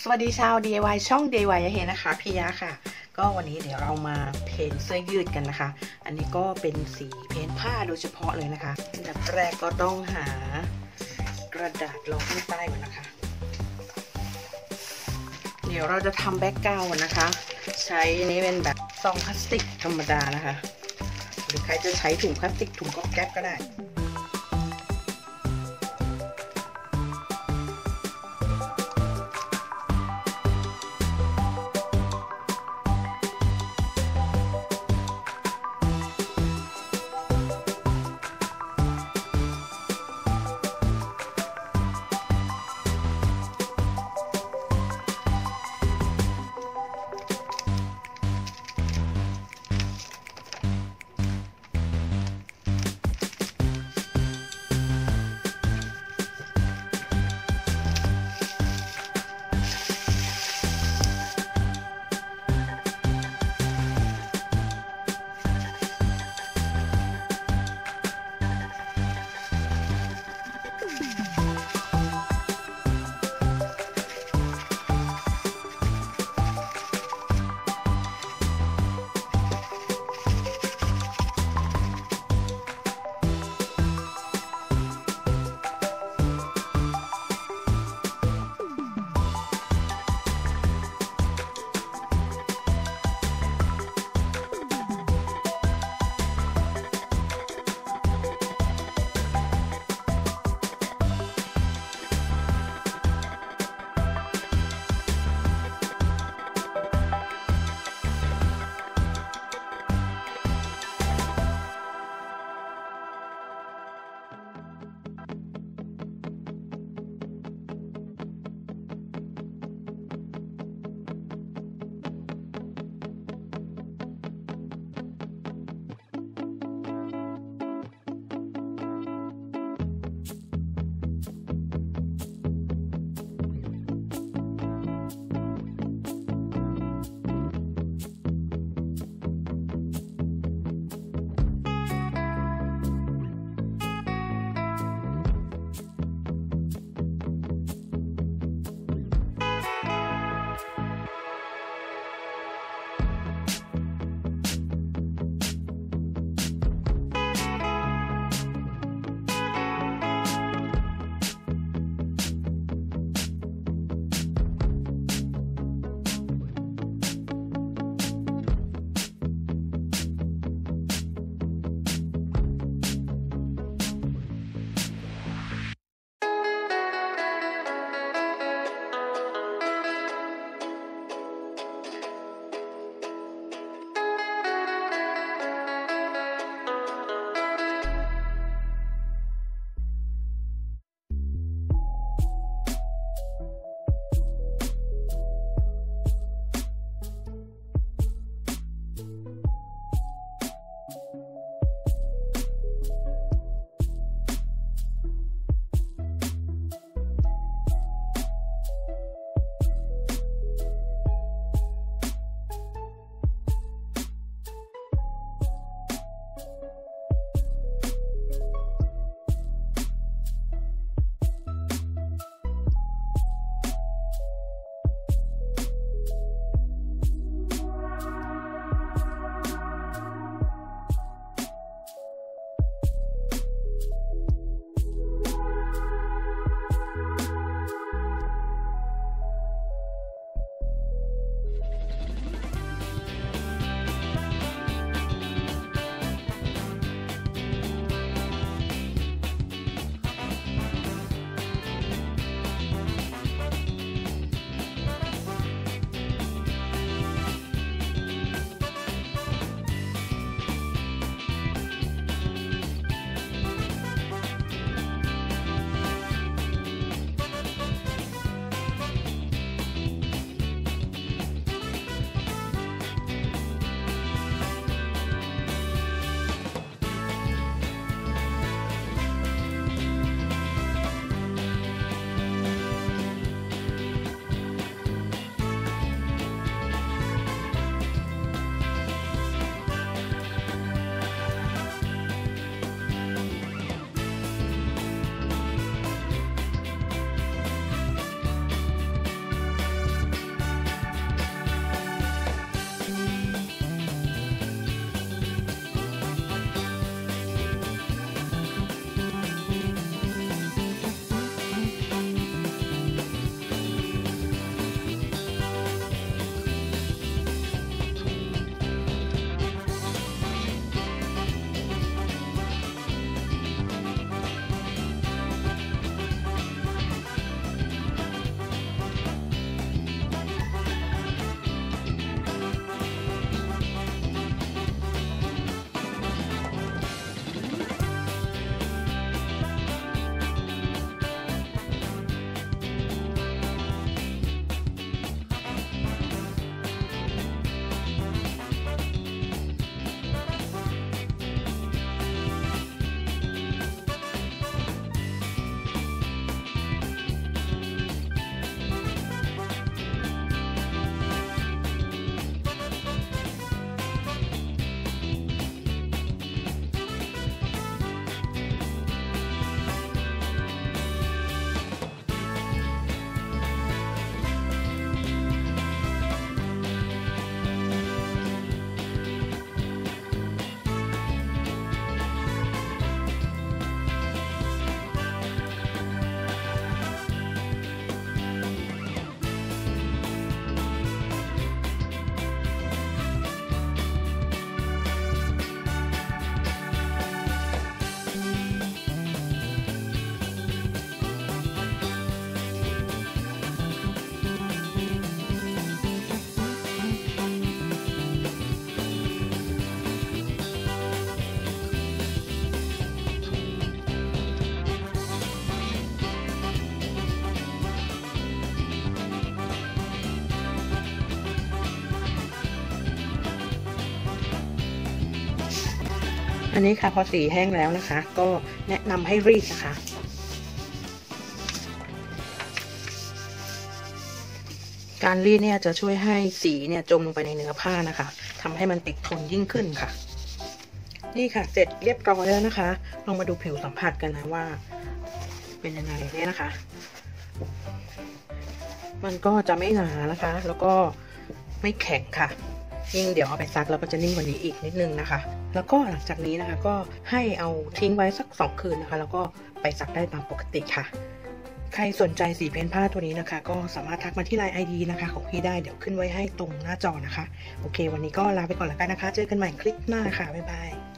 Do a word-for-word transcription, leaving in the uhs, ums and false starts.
วัสดีชาว ดี ไอ วาย ช่อง ดี ไอ วาย เฮนะคะพี่ยะค่ะก็วันนี้เดี๋ยวเรามาเพ้นเสื้อยืดกันนะคะอันนี้ก็เป็นสีเพ้นผ้าโดยเฉพาะเลยนะคะอันดับแรกก็ต้องหากระดาษรองข้างใต้ก่อนนะคะเดี๋ยวเราจะทำแบ็กกราวด์นะคะใช้นี้เป็นแบบซองพลาสติกธรรมดานะคะหรือใครจะใช้ถุงพลาสติกถุงก๊อบแก๊บก็ได้อันนี้ค่ะพอสีแห้งแล้วนะคะก็แนะนำให้รีดนะคะการรีดเนี่ยจะช่วยให้สีเนี่ยจมลงไปในเนื้อผ้านะคะทำให้มันติดทนยิ่งขึ้นค่ะนี่ค่ะเสร็จเรียบร้อยแล้วนะคะลองมาดูผิวสัมผัสกันนะว่าเป็นยังไงเนี่ยนะคะมันก็จะไม่หนานะคะแล้วก็ไม่แข็งค่ะยิ่งเดี๋ยวเอาไปซักแล้วก็จะนิ่มกว่านี้อีกนิดนึงนะคะแล้วก็หลังจากนี้นะคะก็ให้เอาทิ้งไว้สักสองคืนนะคะแล้วก็ไปซักได้ตามปกติค่ะใครสนใจสีเพ้นผ้าตัวนี้นะคะก็สามารถทักมาที่ไลน์ ไอ ดี นะคะของพี่ได้เดี๋ยวขึ้นไว้ให้ตรงหน้าจอนะคะโอเควันนี้ก็ลาไปก่อนแล้วกันนะคะเจอกันใหม่คลิปหน้าค่ะบ๊ายบาย